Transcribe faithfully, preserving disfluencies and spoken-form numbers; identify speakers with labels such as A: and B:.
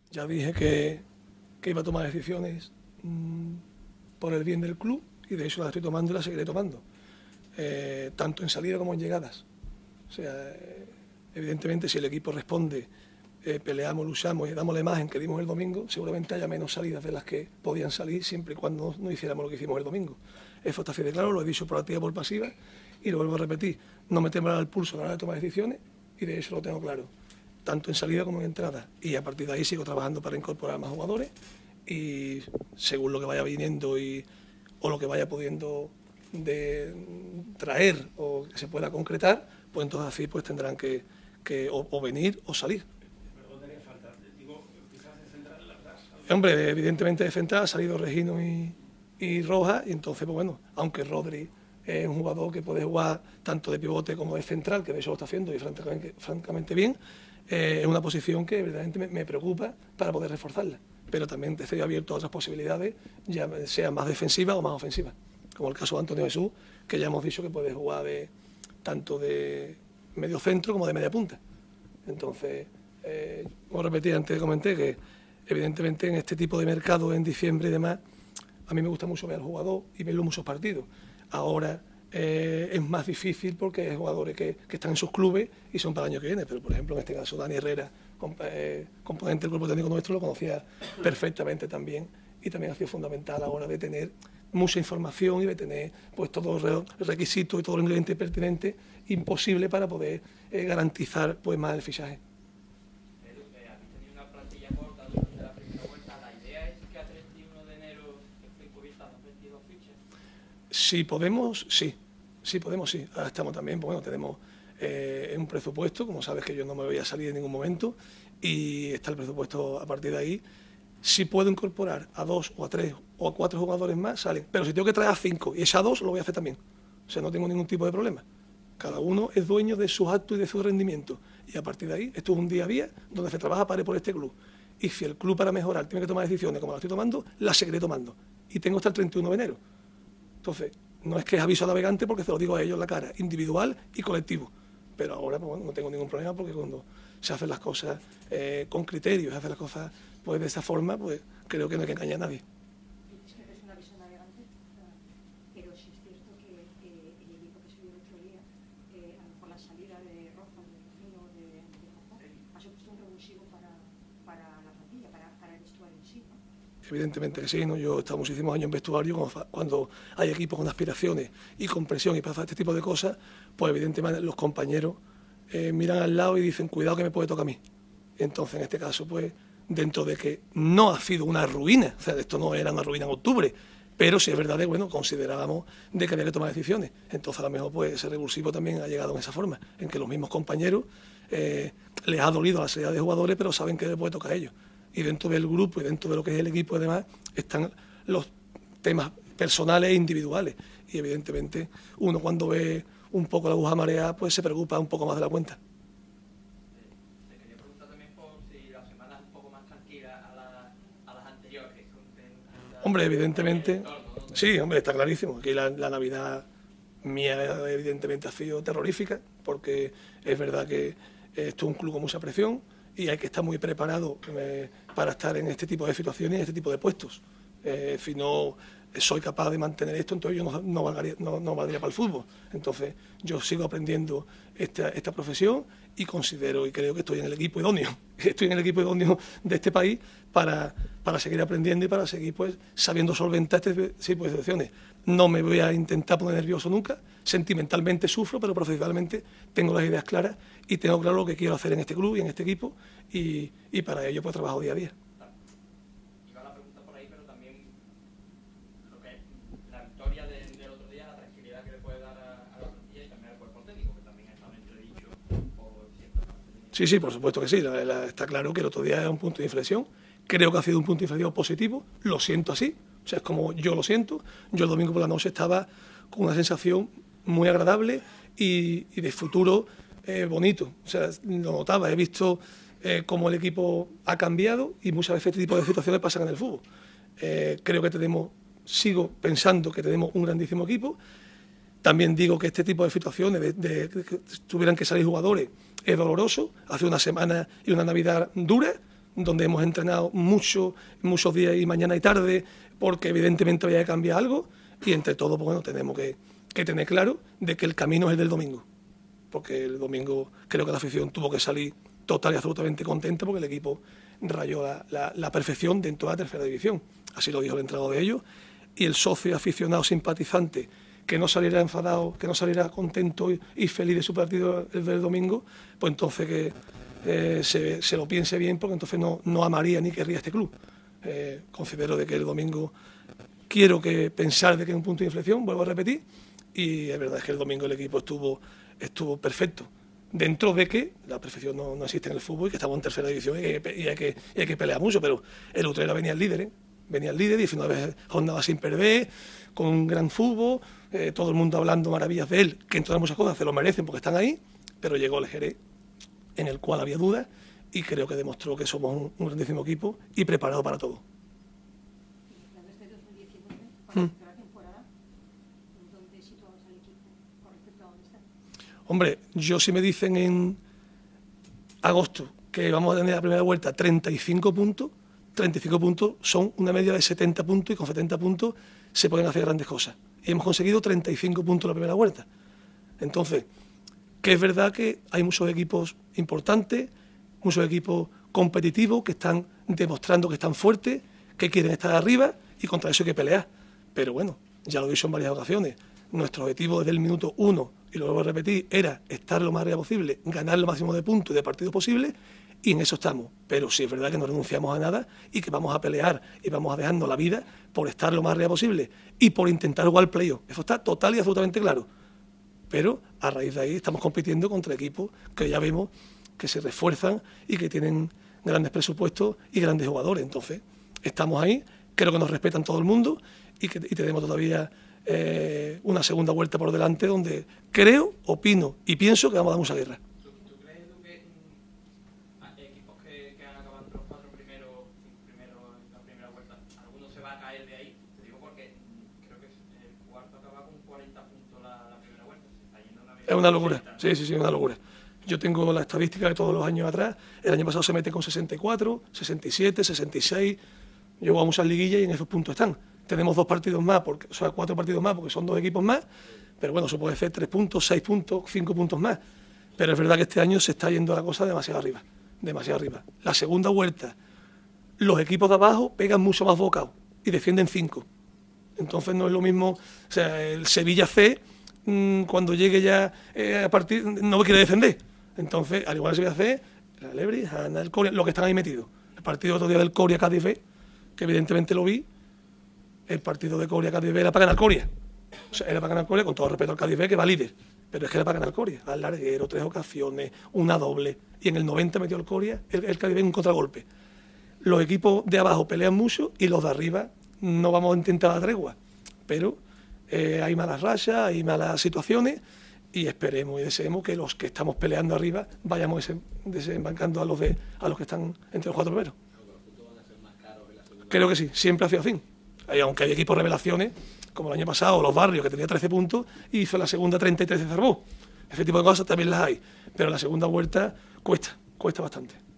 A: Ya dije que, que iba a tomar decisiones mmm, por el bien del club y de eso las estoy tomando y las seguiré tomando, eh, tanto en salida como en llegadas. O sea, eh, evidentemente si el equipo responde, eh, peleamos, luchamos y damos la imagen que dimos el domingo, seguramente haya menos salidas de las que podían salir siempre y cuando no hiciéramos lo que hicimos el domingo. Eso está así de claro, lo he dicho por activa y por pasiva y lo vuelvo a repetir, no me temblará el pulso a la hora de tomar decisiones y de eso lo tengo claro, tanto en salida como en entrada, y a partir de ahí sigo trabajando para incorporar más jugadores y según lo que vaya viniendo y, o lo que vaya pudiendo de traer o que se pueda concretar, pues entonces así pues tendrán que, que o, o venir o salir. Hombre, evidentemente de central ha salido Regino y, y Rojas, y entonces, pues bueno, aunque Rodri es un jugador que puede jugar tanto de pivote como de central, que de hecho lo está haciendo y francamente, francamente bien, eh, es una posición que verdaderamente me, me preocupa para poder reforzarla. Pero también estoy abierto a otras posibilidades, ya sea más defensivas o más ofensivas, como el caso de Antonio Jesús, que ya hemos dicho que puede jugar de tanto de medio centro como de media punta. Entonces, eh, como repetí antes, comenté que evidentemente en este tipo de mercado en diciembre y demás, a mí me gusta mucho ver al jugador y verlo en muchos partidos. Ahora eh, es más difícil porque hay jugadores que, que están en sus clubes y son para el año que viene, pero por ejemplo en este caso Dani Herrera, comp eh, componente del cuerpo técnico nuestro, lo conocía perfectamente también y también ha sido fundamental a la hora de tener mucha información y de tener pues todos los requisitos y todo el ingrediente pertinente imposible para poder eh, garantizar pues más el fichaje. Si podemos, sí, sí podemos, sí. Ahora estamos también, bueno, tenemos eh, un presupuesto, como sabes que yo no me voy a salir en ningún momento, y está el presupuesto a partir de ahí. Si puedo incorporar a dos o a tres o a cuatro jugadores más, salen. Pero si tengo que traer a cinco y esa dos, lo voy a hacer también. O sea, no tengo ningún tipo de problema. Cada uno es dueño de sus actos y de su rendimiento. Y a partir de ahí, esto es un día a día donde se trabaja para ir por este club. Y si el club para mejorar tiene que tomar decisiones como las estoy tomando, las seguiré tomando. Y tengo hasta el treinta y uno de enero. Entonces, no es que es aviso a navegante porque se lo digo a ellos en la cara, individual y colectivo. Pero ahora pues, bueno, no tengo ningún problema porque cuando se hacen las cosas eh, con criterios, se hacen las cosas pues, de esa forma, pues creo que no hay que engañar a nadie.
B: Es que es un aviso a navegante, pero sí es cierto que eh, el equipo que se vio el otro día, eh, a lo mejor la salida de Rojas, de Regino, de, de José, ha supuesto un revulsivo para, para la plantilla, para, para el vestuario en sí, ¿no?
A: Evidentemente que sí, ¿no? Yo he estado muchísimos años en vestuario, cuando hay equipos con aspiraciones y con presión y pasa este tipo de cosas, pues evidentemente los compañeros eh, miran al lado y dicen, cuidado que me puede tocar a mí. Entonces, en este caso, pues, dentro de que no ha sido una ruina, o sea, esto no era una ruina en octubre, pero sí es verdad que, bueno, considerábamos de que había que tomar decisiones. Entonces, a lo mejor, pues, ese revulsivo también ha llegado en esa forma, en que los mismos compañeros eh, les ha dolido la salida de jugadores, pero saben que les puede tocar a ellos. Y dentro del grupo y dentro de lo que es el equipo y demás están los temas personales e individuales y evidentemente uno cuando ve un poco la aguja mareada pues se preocupa un poco más de la cuenta.
C: Te quería preguntar también por si la semana es un poco más tranquila a, la, a las anteriores.
A: Hombre, evidentemente, sí, hombre, está clarísimo. Aquí la, la Navidad mía evidentemente ha sido terrorífica porque es verdad que esto es un club con mucha presión y hay que estar muy preparado eh, para estar en este tipo de situaciones y en este tipo de puestos. Eh, si no soy capaz de mantener esto, entonces yo no, no, valdría, no, no valdría para el fútbol. Entonces yo sigo aprendiendo esta, esta profesión y considero y creo que estoy en el equipo idóneo. Estoy en el equipo idóneo de este país para, para seguir aprendiendo y para seguir pues sabiendo solventar este tipo de situaciones. No me voy a intentar poner nervioso nunca, sentimentalmente sufro, pero profesionalmente tengo las ideas claras y tengo claro lo que quiero hacer en este club y en este equipo y, y para ello pues trabajo día a día.
C: Iba la pregunta por ahí, pero también lo que es la victoria de, del otro día, la tranquilidad que le puede dar a, a la plantilla y también al cuerpo técnico, que también está entredicho por ciertas partes.
A: Sí, sí, por supuesto que sí, la, la, está claro que el otro día era un punto de inflexión, creo que ha sido un punto de inflexión positivo, lo siento así. O sea, es como yo lo siento. Yo el domingo por la noche estaba con una sensación muy agradable y, y de futuro eh, bonito. O sea, lo notaba, he visto eh, cómo el equipo ha cambiado y muchas veces este tipo de situaciones pasan en el fútbol. Eh, creo que tenemos, sigo pensando que tenemos un grandísimo equipo. También digo que este tipo de situaciones, de, de, de que tuvieran que salir jugadores, es doloroso. Hace una semana y una Navidad dura, donde hemos entrenado mucho, muchos días y mañana y tarde, porque evidentemente había que cambiar algo, y entre todo, pues bueno, tenemos que, que tener claro de que el camino es el del domingo, porque el domingo creo que la afición tuvo que salir total y absolutamente contenta, porque el equipo rayó la, la, la perfección dentro de la tercera división, así lo dijo el entrenador de ellos, y el socio aficionado simpatizante que no saliera enfadado, que no saliera contento y, y feliz de su partido el del domingo, pues entonces que eh, se, se lo piense bien, porque entonces no, no amaría ni querría este club. Eh, considero de que el domingo quiero que pensar de que es un punto de inflexión, vuelvo a repetir, y es verdad es que el domingo el equipo estuvo, estuvo perfecto, dentro de que la perfección no, no existe en el fútbol y que estamos en tercera división y, que, y, hay, que, y hay que pelear mucho, pero el Utrera venía el líder, ¿eh? venía el líder, diecinueve jornadas sin perder, con un gran fútbol, eh, todo el mundo hablando maravillas de él, que en todas muchas cosas se lo merecen porque están ahí, pero llegó el Jerez, en el cual había dudas, y creo que demostró que somos un, un grandísimo equipo y preparado para todo.
B: Desde dos mil diecinueve, para hmm. la temporada, ¿dónde situamos al equipo con respecto a dónde está?
A: Hombre, yo si me dicen en agosto que vamos a tener la primera vuelta treinta y cinco puntos, treinta y cinco puntos son una media de setenta puntos, y con setenta puntos se pueden hacer grandes cosas. Y hemos conseguido treinta y cinco puntos en la primera vuelta. Entonces, que es verdad que hay muchos equipos importantes, muchos equipos competitivos que están demostrando que están fuertes, que quieren estar arriba, y contra eso hay que pelear. Pero bueno, ya lo he dicho en varias ocasiones, nuestro objetivo desde el minuto uno, y lo vuelvo a repetir, era estar lo más arriba posible, ganar lo máximo de puntos y de partidos posibles, y en eso estamos. Pero sí es verdad que no renunciamos a nada y que vamos a pelear y vamos a dejarnos la vida por estar lo más arriba posible y por intentar jugar el playoff. Eso está total y absolutamente claro. Pero a raíz de ahí estamos compitiendo contra equipos que ya vemos que se refuerzan y que tienen grandes presupuestos y grandes jugadores. Entonces, estamos ahí, creo que nos respetan todo el mundo y que y tenemos todavía eh, una segunda vuelta por delante donde creo, opino y pienso que vamos a dar mucha guerra.
C: ¿Tú, tú crees tú que hay equipos que, que han acabado entre los cuatro primeros, cinco primeros en la primera vuelta, alguno se va a caer de ahí? Te digo porque creo que el cuarto acaba con cuarenta puntos la, la primera vuelta. Se está yendo una
A: es una locura, sí, sí, sí, es una locura. Yo tengo la estadística de todos los años atrás. El año pasado se mete con sesenta y cuatro, sesenta y siete, sesenta y seis. Yo voy a muchas liguillas y en esos puntos están. Tenemos dos partidos más, porque, o sea, cuatro partidos más, porque son dos equipos más. Pero bueno, eso puede ser tres puntos, seis puntos, cinco puntos más. Pero es verdad que este año se está yendo la cosa demasiado arriba. Demasiado arriba. La segunda vuelta, los equipos de abajo pegan mucho más bocado y defienden cinco. Entonces no es lo mismo. O sea, el Sevilla C, mmm, cuando llegue ya eh, a partir, no quiere defender. Entonces, al igual que Sevilla C, la Lebri, Hanna, el Coria, los que están ahí metidos. El partido otro día del Coria Cádiz B, que evidentemente lo vi, el partido de Coria Cádiz B era para ganar Coria. O sea, era para ganar Coria, con todo respeto al Cádiz B, que va líder. Pero es que era para ganar Coria. Al larguero, tres ocasiones, una doble. Y en el noventa metió el Coria, el, el Cádiz B en un contragolpe. Los equipos de abajo pelean mucho y los de arriba no vamos a intentar la tregua. Pero eh, hay malas rachas, hay malas situaciones. Y esperemos y deseemos que los que estamos peleando arriba vayamos desembarcando a los de a los que están entre los cuatro primeros. Creo que sí, siempre ha sido así. Aunque hay equipos revelaciones, como el año pasado, los Barrios, que tenía trece puntos, y hizo la segunda treinta y tres de Zarbó. Ese tipo de cosas también las hay. Pero la segunda vuelta cuesta, cuesta bastante.